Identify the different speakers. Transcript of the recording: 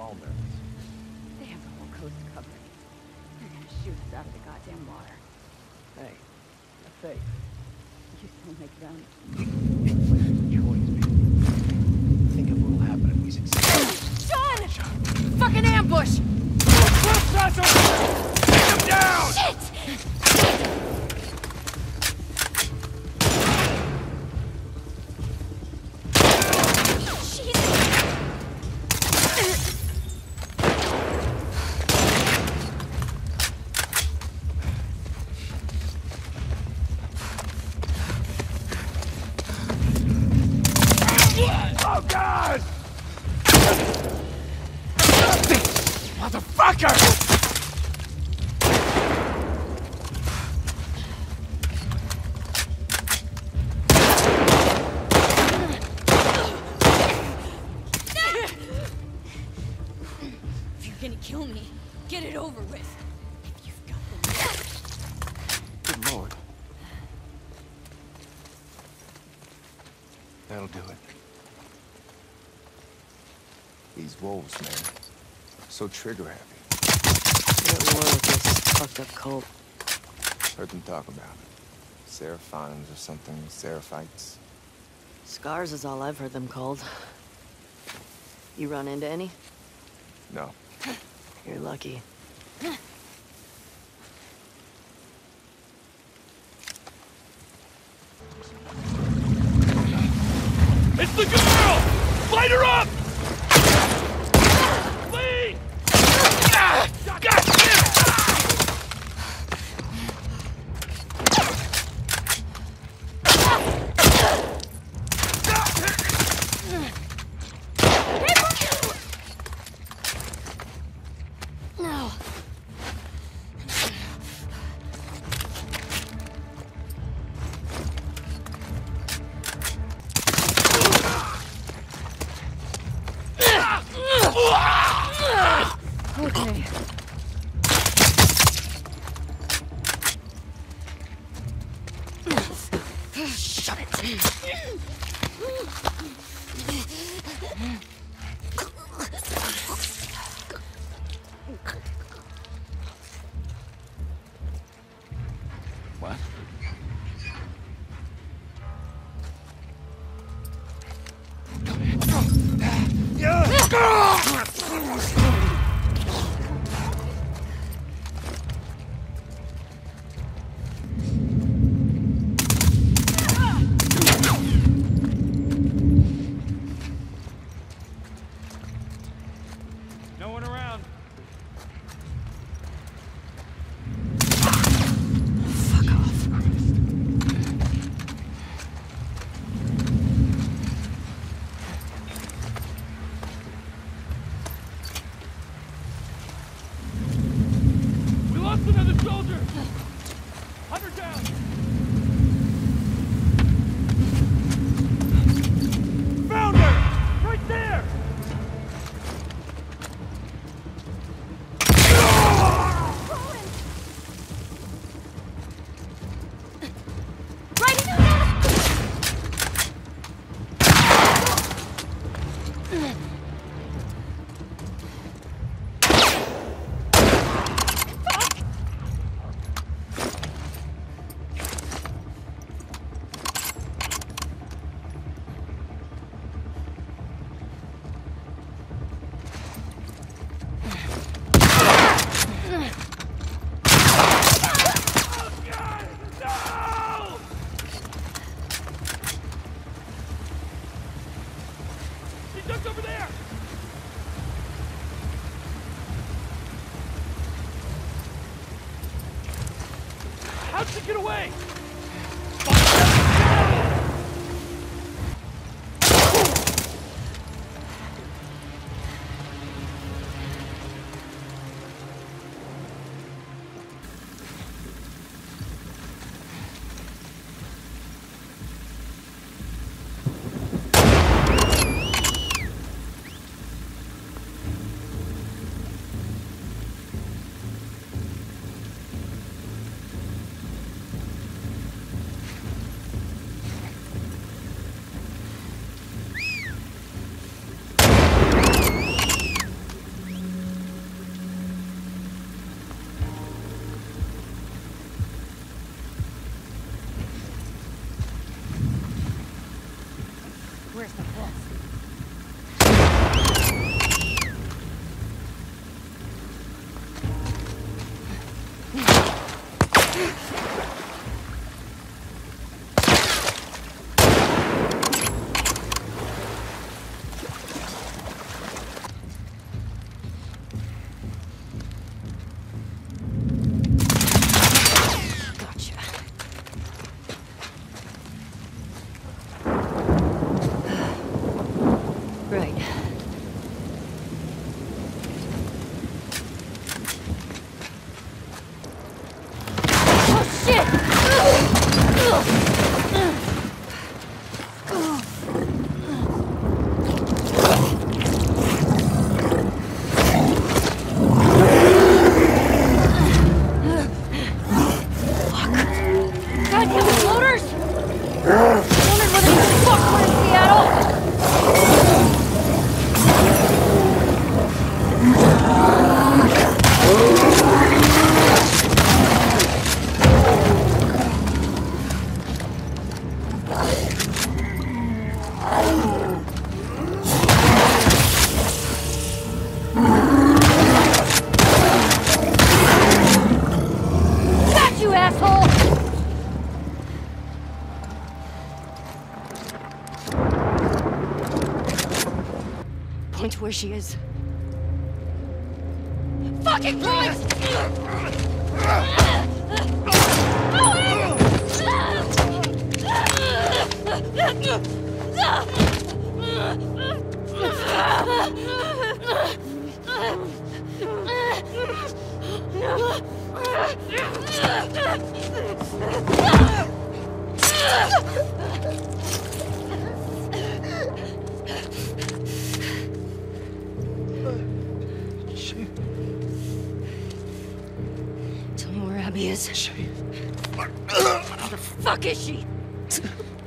Speaker 1: all nervous.
Speaker 2: They have the whole coast covered. They're gonna shoot us out of the goddamn water.
Speaker 1: Hey, have faith.
Speaker 2: You still make them.
Speaker 1: Choice, baby. Think of what will happen if we succeed.
Speaker 2: Sean! Fucking ambush!
Speaker 1: Take him down!
Speaker 2: Shit!
Speaker 1: Oh, God! Motherfucker!
Speaker 2: If you're gonna kill me, get it over with. If you've got the
Speaker 1: Good Lord. That'll do it. These wolves, man. So trigger happy.
Speaker 3: What war with this fucked up cult?
Speaker 1: Heard them talk about it. Seraphons or something, Seraphites.
Speaker 3: Scars is all I've heard them called. You run into any?
Speaker 1: No.
Speaker 3: You're lucky.
Speaker 4: It's the girl! Light her up! Lee! God damn!
Speaker 2: No. Okay. Shut it.
Speaker 1: What?
Speaker 4: No one around.
Speaker 3: Fuck off.
Speaker 4: We lost another soldier! Hunt her down! Found her! Right there!
Speaker 2: Right into that!
Speaker 4: No! She ducked over there! How'd she get away?
Speaker 3: where she is.
Speaker 2: Fucking Christ!
Speaker 3: Tell me where Abby is.
Speaker 1: Shit.
Speaker 3: Where the fuck is she?